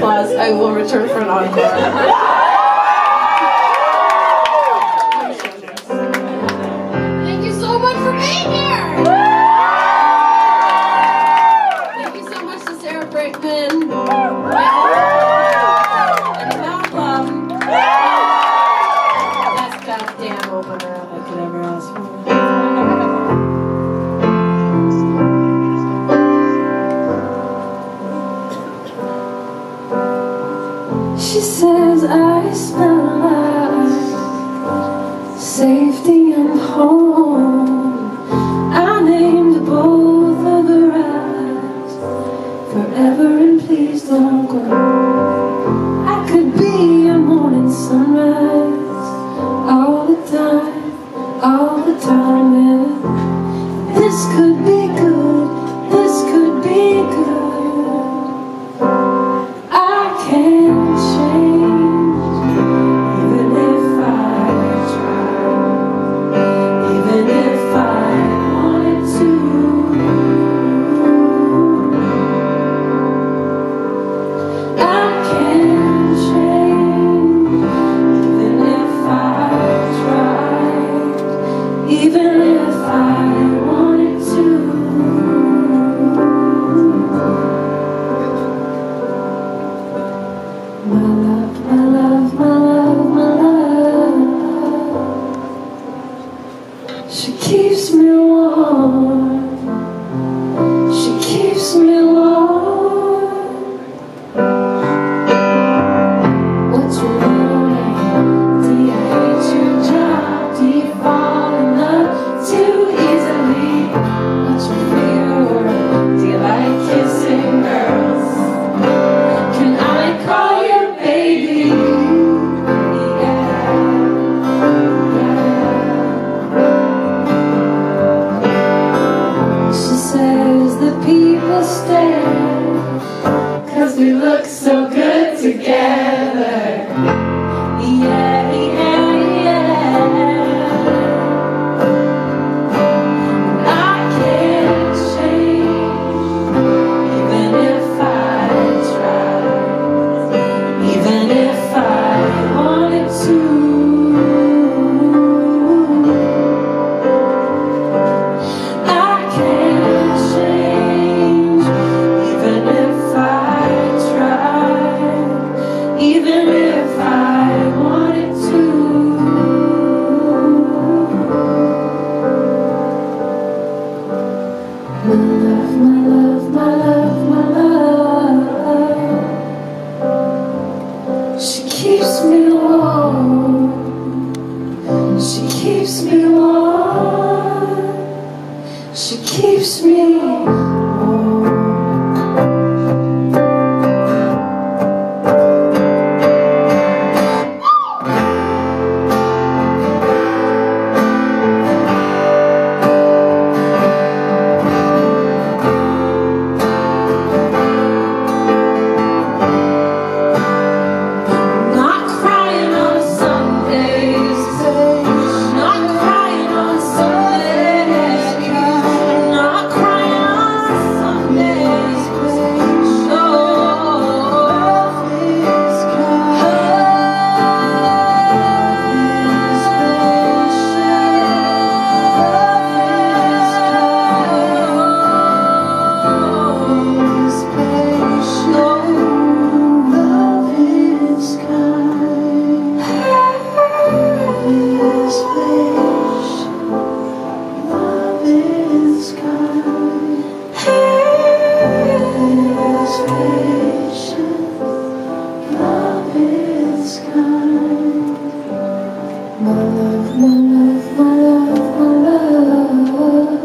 applause. I will return for an encore. Thank you so much for being here! Thank you so much to Sarah Brickman. And Malcolm. Best goddamn opener I could ever ask for. She says I smell like safety and home. I named both of her eyes forever, and please don't go. I could be a morning sunrise all the time, yeah. This could be good, this could be good. I can't change, even if I try, even if I wanted to. I can't change, even if I tried, even if I wanted to. My love, my love, my love, my love. She keeps me warm. She keeps me warm. What's your name? Do you hate your job? Do you fall in love too easily? What's your fear? Do you like kissing girls? Can I call you baby? Yeah. She says the people stare 'cause we look so good together. Yeah, yeah, yeah. I can't change, even if I tried, even if I wanted to. I can't change, even if I tried, even if I wanted to. My love, my love, my love, my love. She keeps me warm. She keeps me warm. She keeps me warm. Not crying on Sundays, not crying on Sundays, not crying on Sundays. No, love is my love, my love, my love, my love.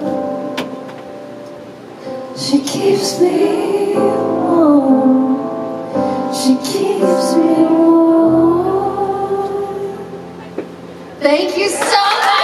She keeps me warm. She keeps me warm. Thank you so much!